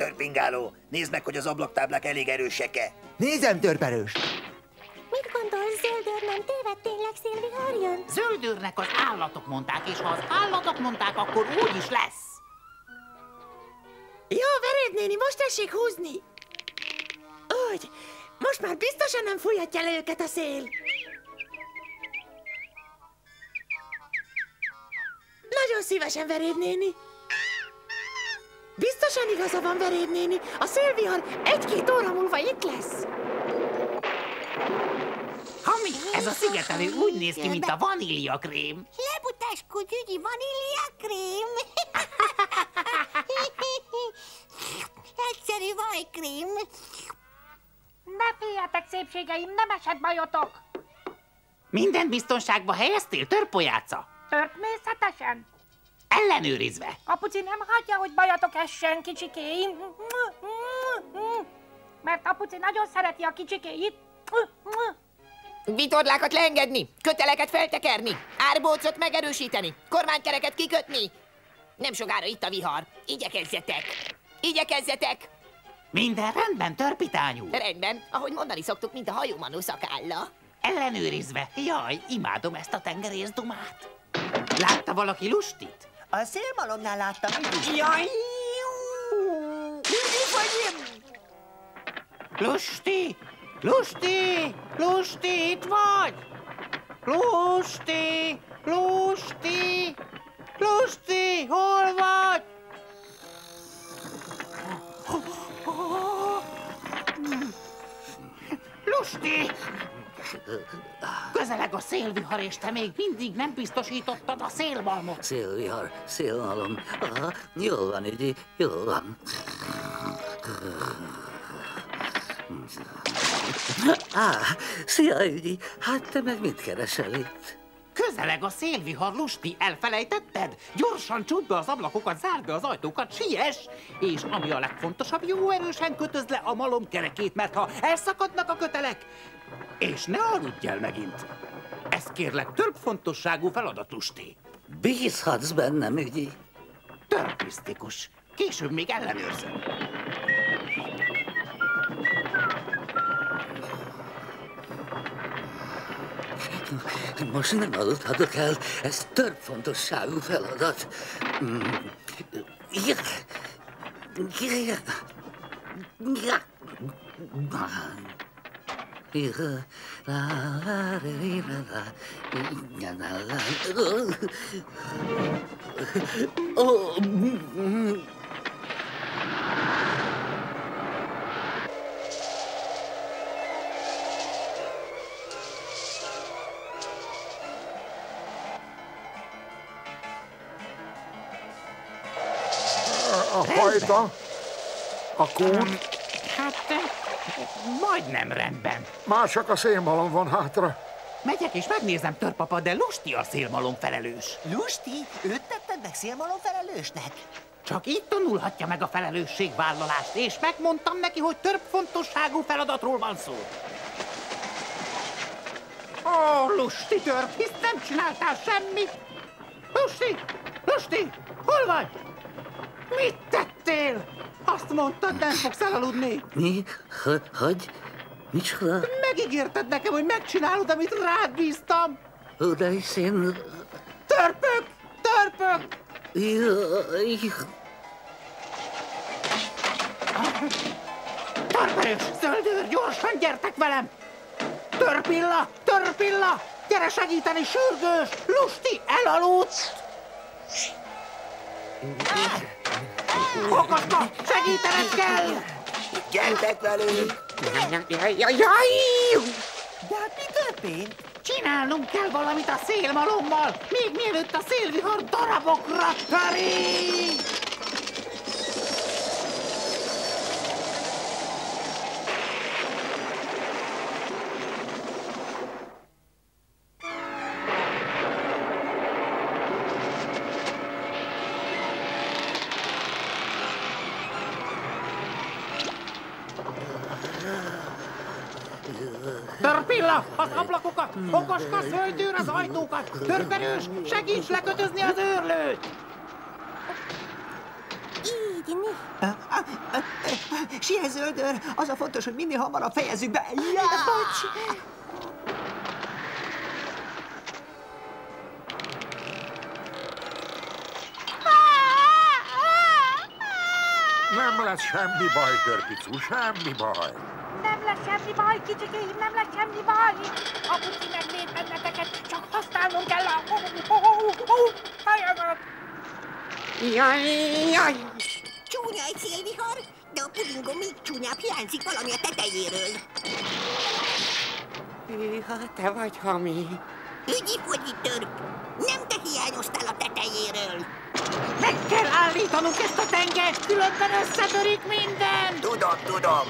törpingáló. Nézd meg, hogy az ablaktáblák elég erősek-e. Nézem, törperős! Mit gondolsz, Zöldőr, nem téved, tényleg szélvihar jön? Zöldőrnek az állatok mondták, és ha az állatok mondták, akkor úgy is lesz. Jó, Veréb néni, most tessék húzni! Úgy, most már biztosan nem fújhatja le őket a szél. Nagyon szívesen, Veréb néni. Biztosan igaza van, Veréb néni. A szélvihar 1-2 óra múlva itt lesz. Hami, ez a szigetelő úgy néz ki, mint a vaníliakrém. Lebutáskó gyügyi vaníliakrém. Egyszerű vajkrém. Ne féljetek, szépségeim, nem esett bajotok! Minden biztonságba helyeztél, törpolyáca? Természetesen. Ellenőrizve. Apuci nem hagyja, hogy bajatok essen, kicsikéim. Mert apuci nagyon szereti a kicsikéit. Vitorlákat leengedni, köteleket feltekerni, árbócot megerősíteni, kormánykereket kikötni. Nem sokára itt a vihar. Igyekezzetek! Igyekezzetek! Minden rendben, törpitányú? Rendben, ahogy mondani szoktuk, mint a hajómanó szakálla. Ellenőrizve. Jaj, imádom ezt a tengerészdumát. Látta valaki Lustit? A szélmalomnál láttam, Ügyi. Jaj! Lusti! Lusti! Lusti, itt vagy! Lusti! Lusti! Lusti, hol vagy? Lusti! Közeleg a szélvihar, és te még mindig nem biztosítottad a szélmalmot. Szélvihar, szélmalom. Aha, jól van, Ügyi, jól van. Szia, Ügyi, hát te meg mit keresel itt? Közeleg a szélvihar, Lusti, elfelejtetted? Gyorsan csukd be az ablakokat, zárd be az ajtókat, siess! És ami a legfontosabb, jó erősen kötözd le a malom kerekét, mert ha elszakadnak a kötelek, és ne aludj el megint. Ez kérlek törpfontosságú feladat, Lusti. Bízhatsz bennem, Ügyi. Törpisztikus. Később még ellenőrzöm. Most nem aludhatok el, ez törpfontosságú feladat. A fajta? A kún? Hát, majdnem rendben. Már csak a szélmalom van hátra. Megyek és megnézem, törpapa, de Lusti a szélmalom felelős. Lusti, őt tetted meg szélmalom felelősnek? Csak így tanulhatja meg a felelősségvállalást, és megmondtam neki, hogy törpfontosságú feladatról van szó. Ó, Lusti törp, hisz nem csináltál semmit. Lusti! Lusti! Hol vagy? Mit tettél? Azt mondtad, nem fogsz elaludni. Mi? Hogy? Micsoda? Megígérted nekem, hogy megcsinálod, amit rád bíztam. De hisz én... Törpök! Törpök! Jaj... Törperős, Zöldőr, gyorsan gyertek velem! Törpilla! Törpilla! Gyere segíteni, sürgős! Lusti elaludt! Kokoska, segítened kell! Gyertek velünk! Jaj! De hát mi történt? Csinálnunk kell valamit a szélmalommal, még mielőtt a szélvihar darabokra törik! Törpilla, az ablakokat! Okoska, Zöldőr, az ajtókat! Törperős, segíts lekötözni az őrlőt! Így inni? Siess, Zöldör! Az a fontos, hogy minél hamarabb fejezzük be. Ja! Bocs! Nem lesz semmi baj, Törpicu, semmi baj. Nem lesz semmi baj, kicsikéim, nem lesz semmi baj. Apuci megvéd benneteket, csak használnom kell a hajamat. Jaj! Csúnya egy szélvihar, de a pudingom még csúnyább, hiányzik valami a tetejéről. Hűha, te vagy, Hami. Ügyi-fogyi, Törp! Nem te hiányoztál a tetejéről! Meg kell állítanunk ezt a tengert, különben összetörik minden! Tudom.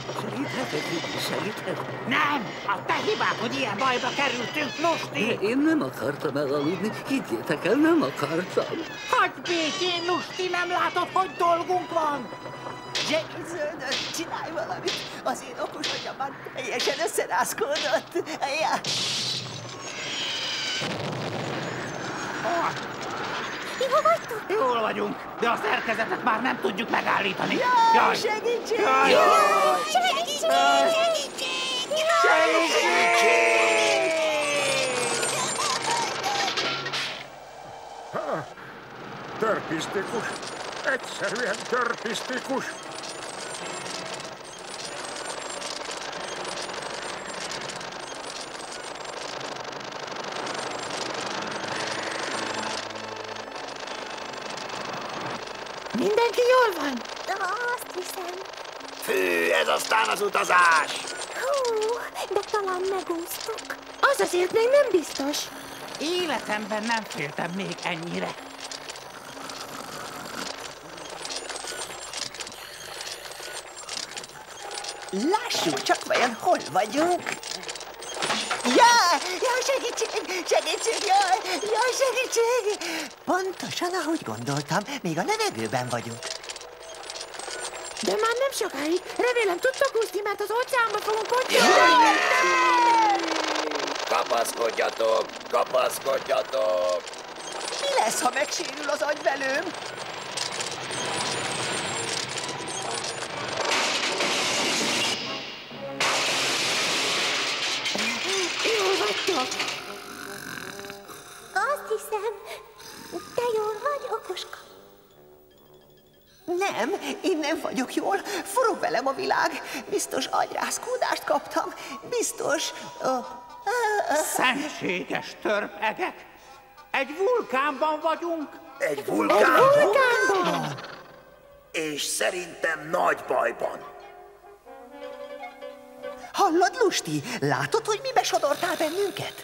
Nem! A te hibád, hogy ilyen bajba kerültünk, Lusti! Én nem akartam elaludni, higgyétek el, nem akartam. Hagyj békén, Lusti, nem látod, hogy dolgunk van? Segíts, Zöldör, csinálj valamit! Az én okos agyam már teljesen összerázkódott. Ja. Hol vagytok? Jól vagyunk, de a szerkezetet már nem tudjuk megállítani. Jaj, segítség! Jaj! Törpisztikus, egyszerűen törpisztikus. Mindenki jól van? Azt hiszem. Fű, ez aztán az utazás. Hú, de talán megúsztuk. Az azért még nem biztos. Életemben nem féltem még ennyire. Lássuk csak vajon hol vagyunk. Jaj, segítség, jaj, segítség! Pontosan, ahogy gondoltam, még a levegőben vagyunk. De már nem sokáig. Remélem tudtok úszni, mert az óceánba fogunk ott. Kapaszkodjatok! Mi lesz, ha megsérül az agyvelőm? Jól vagytok. Azt hiszem, te jól vagy, okoska. Nem, én nem vagyok jól. Forog velem a világ. Biztos agyrázkódást kaptam. Biztos... Szentséges törpegek! Egy vulkánban vagyunk! Egy vulkánban? És szerintem nagy bajban. Hallod, Lusti? Látod, hogy mibe sodortál bennünket?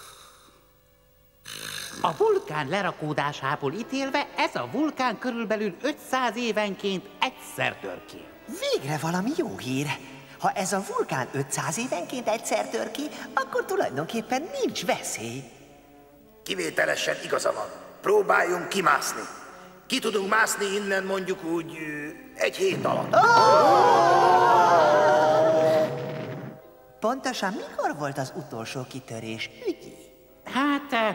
A vulkán lerakódásából ítélve ez a vulkán körülbelül 500 évenként egyszer tör ki. Végre valami jó hír. Ha ez a vulkán 500 évenként egyszer tör ki, akkor tulajdonképpen nincs veszély. Kivételesen igaza van. Próbáljunk kimászni. Ki tudunk mászni innen mondjuk úgy egy hét alatt. Pontosan mikor volt az utolsó kitörés, Ügyi? Hát...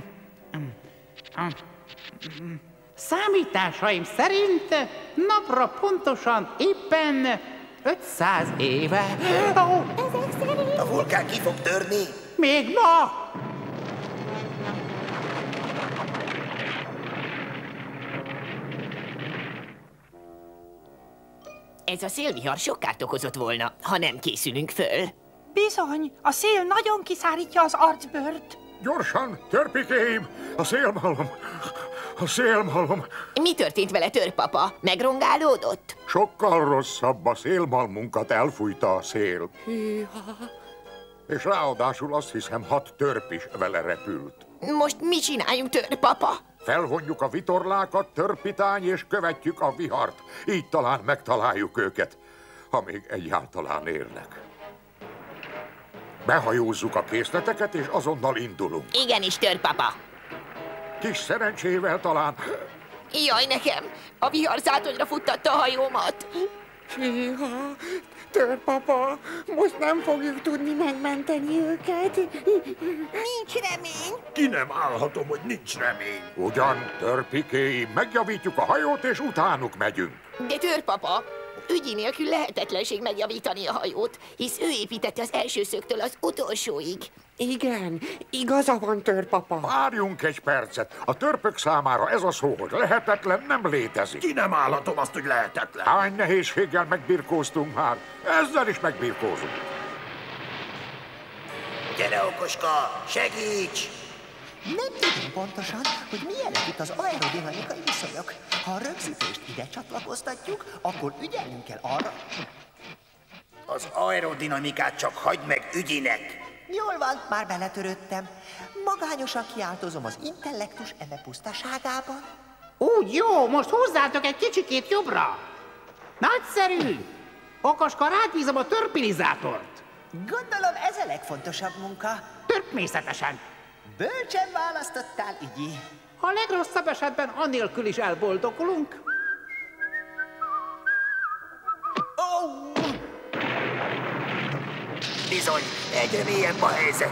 számításaim szerint napra pontosan éppen 500 éve. Ezek szerint... A vulkán ki fog törni? Még ma! Ez a szélvihar sok kárt okozott volna, ha nem készülünk föl. Bizony, a szél nagyon kiszárítja az arcbőrt. Gyorsan, törpikéim! A szélmalom! A szélmalom! Mi történt vele, törpapa? Megrongálódott? Sokkal rosszabb, a szélmalmunkat elfújta a szél. És ráadásul azt hiszem 6 törp is vele repült. Most mit csináljunk, törpapa? Felvonjuk a vitorlákat, törpitány, és követjük a vihart. Így talán megtaláljuk őket, ha még egyáltalán érnek. Behajózzuk a készleteket, és azonnal indulunk. Igenis, törpapa. Kis szerencsével talán... Jaj, nekem! A vihar zátonyra futtatta a hajómat. Hűha, Törpapa, most nem fogjuk tudni megmenteni őket. Nincs remény. Ki nem állhatom, hogy nincs remény. Ugyan, Törpikéim, megjavítjuk a hajót, és utánuk megyünk. De Törpapa, ügyi nélkül lehetetlenség megjavítani a hajót, hisz ő építette az első szögtől az utolsóig. Igen, igaza van, Törpapa. Várjunk egy percet. A törpök számára ez a szó, hogy lehetetlen, nem létezik. Ki nem állhatom azt, hogy lehetetlen. Hány nehézséggel megbirkóztunk már, ezzel is megbirkózunk. Gyere, okoska, segíts! Nem tudom pontosan, hogy milyenek itt az aerodinamikai viszonyok. Ha a rögzítést ide csatlakoztatjuk, akkor ügyelnünk kell arra... Az aerodinamikát csak hagyd meg ügyinek. Jól van, már beletörődtem. Magányosan kiáltozom az intellektus eme pusztaságában. Úgy jó, most húzzátok egy kicsikét jobbra. Nagyszerű! Okoska, rád bízom a törpilizátort. Gondolom ez a legfontosabb munka. Törpmészetesen. Bölcsen választottál, ügyi. A legrosszabb esetben annélkül is elboldogulunk. Bizony, egyre mélyebb a helyzet.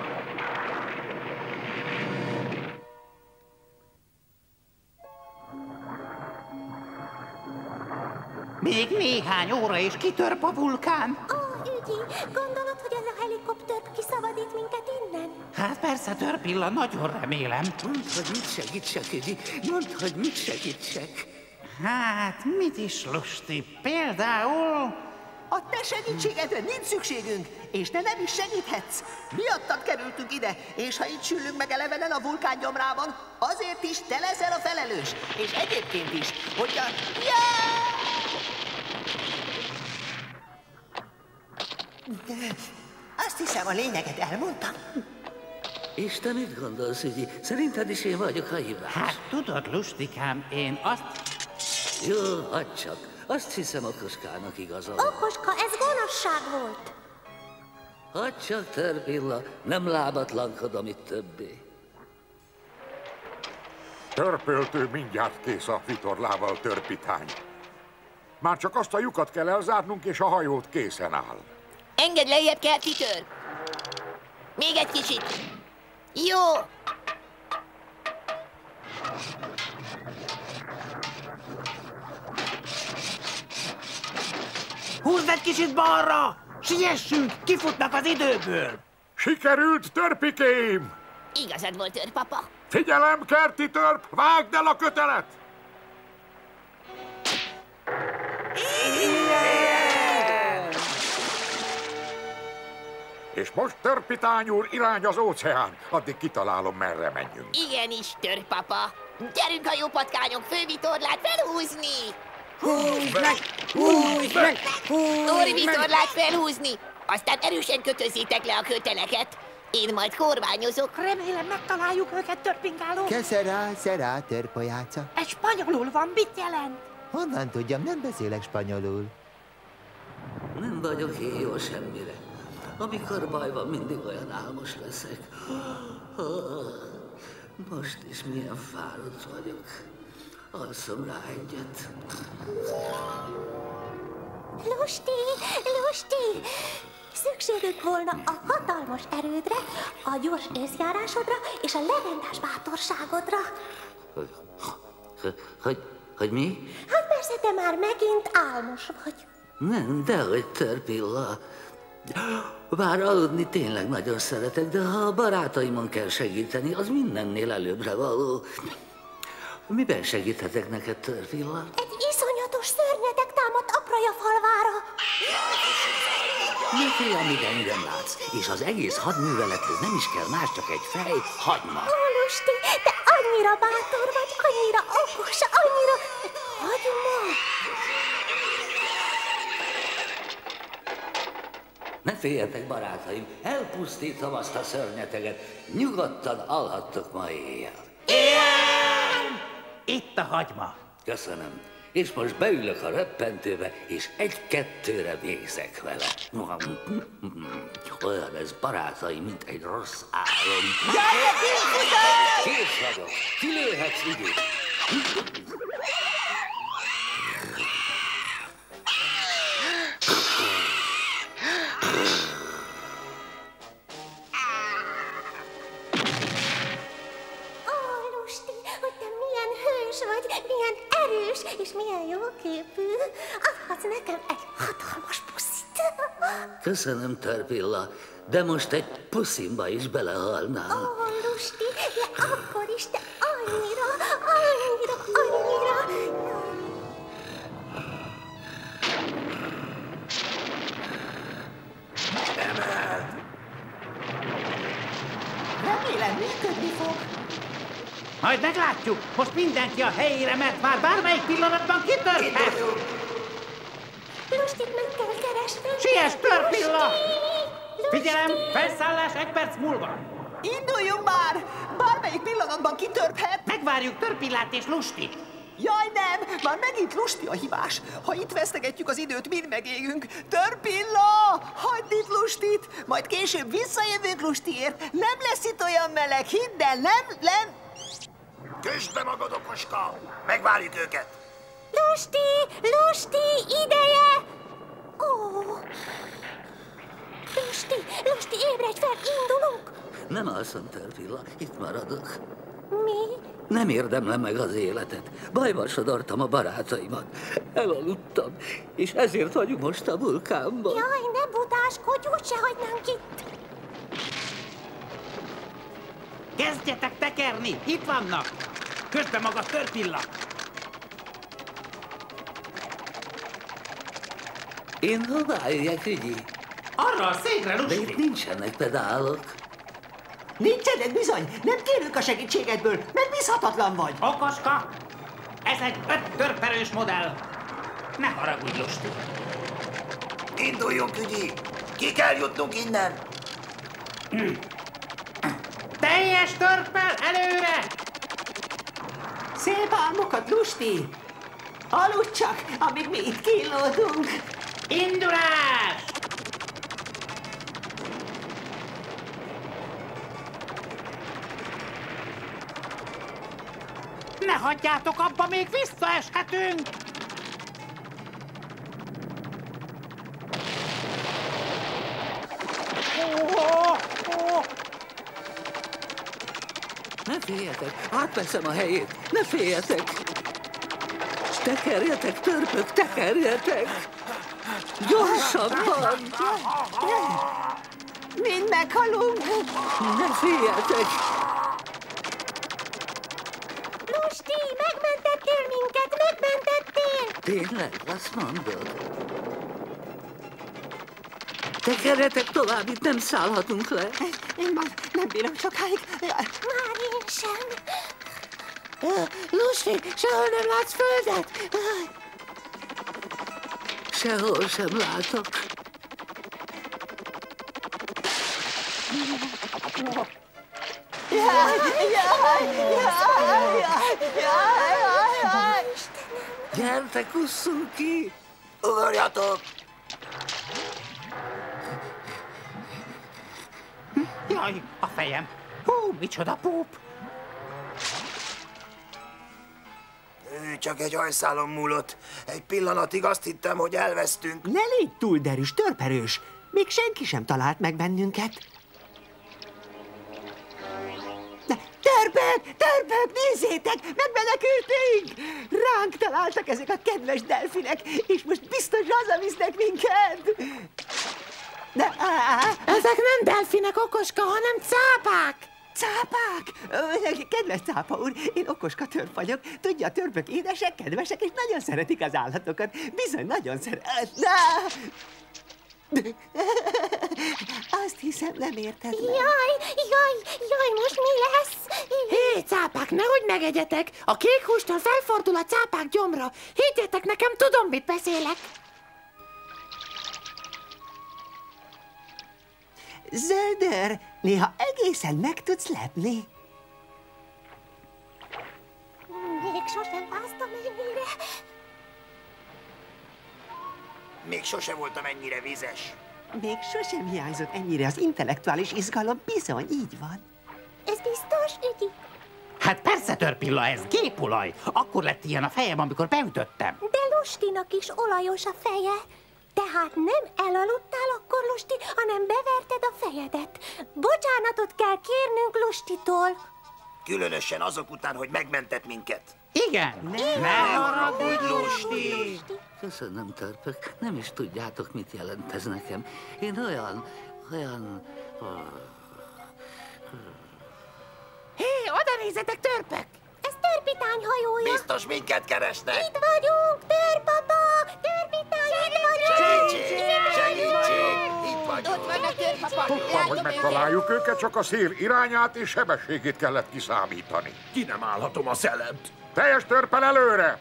Még néhány óra és kitörp a vulkán. Ügyi, gondolod, hogy ez a helikopter kiszabadít minket innen? Hát persze, Törpilla, nagyon remélem. Mondd, hogy mit segítsek, Ügyi. Mondd, hogy mit segítsek. Hát, mit is lusti? Például... A te segítségedre nincs szükségünk, és te nem is segíthetsz. Miattad kerültünk ide, és ha itt sülünk meg elevenen a vulkán gyomrában, azért is te leszel a felelős. És egyébként is, hogyha... Azt hiszem, a lényeget elmondtam. És te mit gondolsz, Ügyi? Szerinted is én vagyok a hibás? Hát tudod, lustikám, én azt... Jó, hagyd csak. Azt hiszem, okoskának igaza van. Okoska, ez gonoszság volt. Hagyd csak, Törpilla, nem lábatlankodom itt többé. Törpöltő mindjárt kész a vitorlával, törpitány. Már csak azt a lyukat kell elzárnunk, és a hajót készen áll. Engedd lejjebb, Kerti Törp. Még egy kicsit. Jó. Húzd egy kicsit balra! Siessünk, kifutnak az időből! Sikerült, Törpikéim! Igazad volt, Törpapa. Figyelem, Kerti Törp, vágd el a kötelet! És most, Törpitány úr, irány az óceán. Addig kitalálom, merre menjünk. Igenis, Törpapa. Gyerünk a jó patkányok fővitorlát felhúzni! Húzd meg! Húzd meg! Úri vitorlát felhúzni! Aztán erősen kötözzétek le a köteleket. Én majd kormányozok. Remélem megtaláljuk őket, törpingáló. Que será, törpolyáca? Ez spanyolul van, mit jelent? Honnan tudjam, nem beszélek spanyolul. Nem vagyok én jó semmire. Amikor baj van, mindig olyan álmos leszek. Most is milyen fáradt vagyok. Alszom rá egyet. Lusti! Szükségünk volna a hatalmas erődre, a gyors észjárásodra és a legendás bátorságodra. Hogy mi? Hát persze, te már megint álmos vagy. Nem, dehogy, Törpilla. Bár aludni tényleg nagyon szeretek, de ha a barátaimon kell segíteni, az mindennél előbbre való. Miben segíthetek neked, Törpilla? Egy iszonyatos szörnyetek támadt Apraja falvára. Ne félj, amíg engem látsz, és az egész hadművelethez nem is kell más, csak egy fej, hagyma. Ó, Lusti, te annyira bátor vagy, annyira okos, annyira... Hagyma! Ne féljetek, barátaim, elpusztítom azt a szörnyeteget. Nyugodtan alhattok ma éjjel. Itt a hagyma. Köszönöm. És most beülök a röppentőbe, és egy-kettőre végzek vele. Olyan ez, barátaim, mint egy rossz álom. Kész vagyok. Kilőhetsz, Ügyi. szépű. Adhatsz nekem egy hatalmas puszit. Köszönöm, Törpilla, de most egy puszimba is belehalnám. Ó, Lusti, de akkor is te annyira. Remélem, működni fog. Majd meglátjuk. Most mindenki a helyére, mert már bármelyik pillanatban kitörhet. Lustit meg kell keresnünk. Siess, Törpilla! Figyelem, felszállás 1 perc múlva. Induljunk már! Bármelyik pillanatban kitörphet. Megvárjuk Törpillát és Lustit. Jaj, nem! Már megint Lusti a hibás. Ha itt vesztegetjük az időt, mind megégünk. Törpilla! Hagyd itt Lustit! Majd később visszajövünk Lustiért. Nem lesz itt olyan meleg, hidd el, nem. Kösd be magad, okoska! Megvárjuk őket! Lusti, ideje! Ó! Lusti, ébredj fel, indulunk! Nem alszom, Törpilla, itt maradok. Mi? Nem érdemlem meg az életet. Bajba sodortam a barátaimat. Elaludtam, és ezért vagyunk most a vulkánban. Jaj, ne butáskodj, úgyse hagynánk itt. Kezdjetek tekerni, itt vannak. Kösd be magad, Törpilla. Én hová jöjjek, ügyi? Arra a székre, De Lusti. itt nincsenek pedálok. Nincsenek bizony! Nem kérünk a segítségedből! Megbízhatatlan vagy! Okoska! Ez egy 5 törperős modell. Ne haragudj, Lusti. Induljunk, ügyi! Ki kell jutnunk innen! Teljes törppel előre! Szép álmokat, Lusti! Aludj csak, amíg mi itt kínlódunk! Indulás! Ne hagyjátok abba, még visszaeshetünk! Ne féljetek, átveszem a helyét, ne féljetek! Tekerjetek, törpök, tekerjetek! Gyorsabban! Mind meghalunk! Ne féljetek! Lusti, megmentettél minket, megmentettél! Tényleg, azt mondod? Tekerjetek tovább, itt nem szállhatunk le. Én már nem bírom sokáig. Már én sem. Lusti, sehol nem látsz földet? Sehol sem látok. Gyertek, usszunk ki! Ugorjatok! Jaj, a fejem! Hú, micsoda púp! Csak egy hajszálon múlott. Egy pillanatig azt hittem, hogy elvesztünk. Ne légy túl derűs, törperős! Még senki sem talált meg bennünket. Törpök, nézzétek! Megmenekültünk! Ránk találtak ezek a kedves delfinek, és most biztos hazavisznek minket! Ezek nem delfinek, Okoska, hanem cápák! Cápák? Kedves cápa úr, én Okoska törp vagyok. Tudja, a törpök édesek, kedvesek, és nagyon szeretik az állatokat. Bizony, nagyon Azt hiszem, nem érted meg. Jaj, most mi lesz? Hé, cápák, nehogy megegyetek! A kék hústól felfordul a cápák gyomra. Higgyétek nekem, tudom, mit beszélek. Zöldör, néha egészen meg tudsz lepni. Még sosem áztam ennyire. Még sose voltam ennyire vizes. Még sosem hiányzott ennyire az intellektuális izgalom, bizony, így van. Ez biztos, ügyi? Hát persze, Törpilla, ez gépolaj. Akkor lett ilyen a fejem, amikor beütöttem. De Lustinak is olajos a feje. Tehát nem elaludtál akkor, Lusti, hanem beverted a fejedet. Bocsánatot kell kérnünk Lustitól. Különösen azok után, hogy megmentett minket. Igen. Ne haragudj, Lusti! Köszönöm, törpök. Nem is tudjátok, mit jelent ez nekem. Én olyan... Hé, oda nézzetek, törpök! Ez Törpitány hajója. Biztos minket keresnek. Itt vagyunk, Törpapa! Törpitány, itt vagyunk! Segítség! Itt vagyunk. Ott vannak, Törpapa! Tudtam, hogy megtaláljuk őket, csak a szél irányát és sebességét kellett kiszámítani. Ki nem állhatom a szellemt. Teljes törppel előre!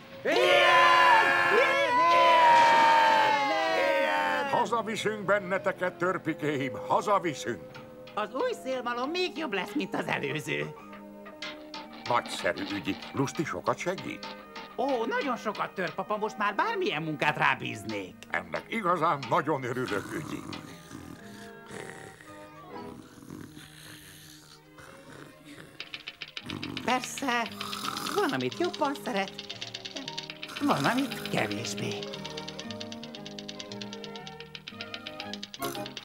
Hazaviszünk benneteket, törpikéim, hazaviszünk! Az új szélmalom még jobb lesz, mint az előző. Nagyszerű ügyi. Lusti sokat segít? Ó, nagyon sokat, Törpapa, most már bármilyen munkát rábíznék. Ennek igazán nagyon örülök, ügyi. Persze, van, amit jobban szeret, van, amit kevésbé.